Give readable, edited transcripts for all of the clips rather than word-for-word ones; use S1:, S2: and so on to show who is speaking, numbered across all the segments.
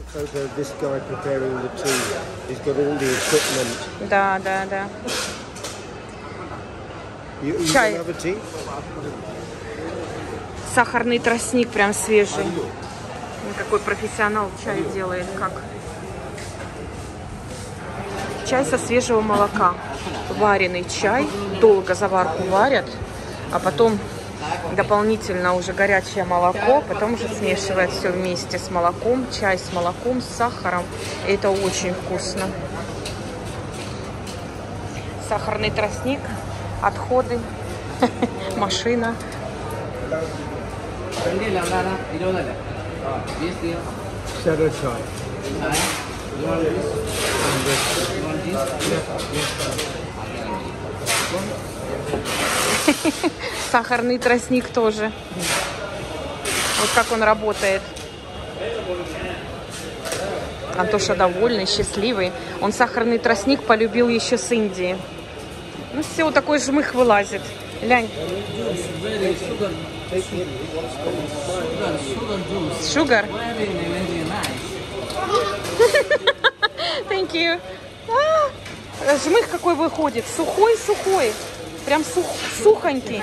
S1: photo of this guy preparing the tea. He's got all the equipment.
S2: Да, да, да.
S1: You
S2: Чай.
S1: have a tea?
S2: Сахарный тростник прям свежий. Какой профессионал чай делает, как. Чай со свежего молока. Вареный чай. Долго заварку варят, а потом дополнительно уже горячее молоко. Потом уже смешивают все вместе с молоком. Чай с молоком, с сахаром. И это очень вкусно. Сахарный тростник. Отходы. Машина.
S1: Shadow chai.
S2: Сахарный тростник тоже. Вот как он работает. Антоша довольный, счастливый. Он сахарный тростник полюбил еще с Индии. Ну все, вот такой жмых вылазит. Глянь. Sugar? Thank you. Жмых какой выходит. Сухой-сухой. Прям сухонький.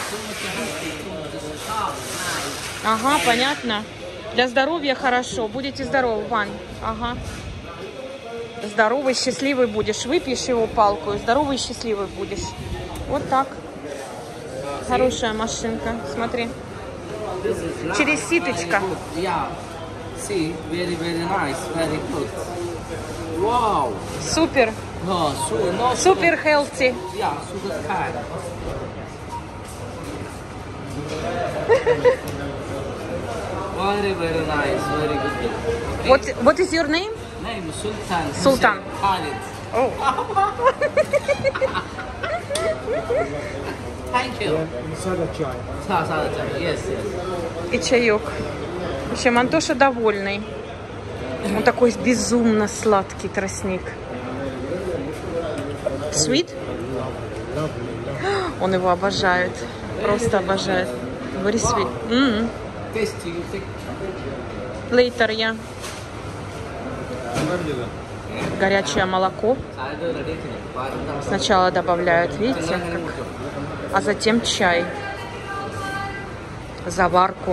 S2: Ага, понятно. Для здоровья хорошо. Будете здоровы, Вань. Ага. Здоровый, счастливый будешь. Выпьешь его палку, здоровый и счастливый будешь. Вот так. Хорошая машинка. Смотри. Через ситочка.
S3: See, very, very nice, very good. Wow.
S2: Супер.
S3: No, no,
S2: Супер healthy.
S3: Yeah, sugar kind. Very, very nice, very good. Okay.
S2: What is your name?
S3: Name Sultan.
S2: Sultan.
S3: Khalid.
S2: Oh.
S3: Thank you.
S1: Sada chai.
S3: Yes, yes.
S2: И чаек. В общем, Антоша довольный. Он такой безумно сладкий тростник. Sweet? Он его обожает. Просто обожает. Very sweet.
S3: Tasty, you think?
S2: Later, я. Горячее молоко. Сначала добавляют, видите, как? А затем чай. Заварку.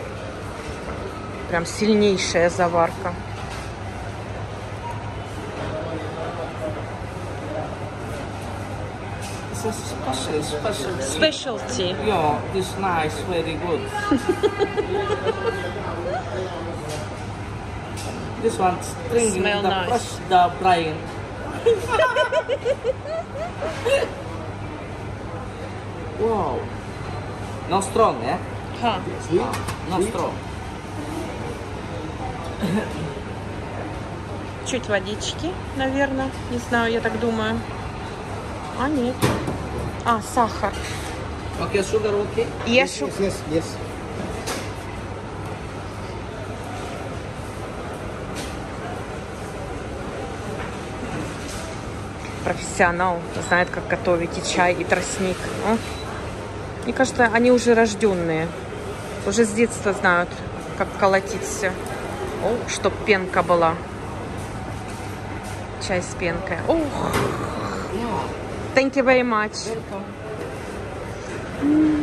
S2: Прям сильнейшая заварка.
S3: It's a special.
S2: Specialty.
S3: Yeah, this nice, very good. This one's drinking
S2: Smell
S3: the
S2: nice.
S3: fresh, the brine. Wow. No strong, yeah?
S2: Ха.
S3: No strong.
S2: Чуть водички, наверное. Не знаю, я так думаю. А, нет. А, сахар.
S3: Okay, sugar okay?
S2: Yes.
S1: Yes.
S2: Профессионал. Знает, как готовить и чай, и тростник. О. Мне кажется, они уже рожденные. Уже с детства знают, как колотить все. О, чтоб пенка была. Чай с пенкой. Ох.
S3: Yeah.
S2: Thank you very much.
S3: Welcome.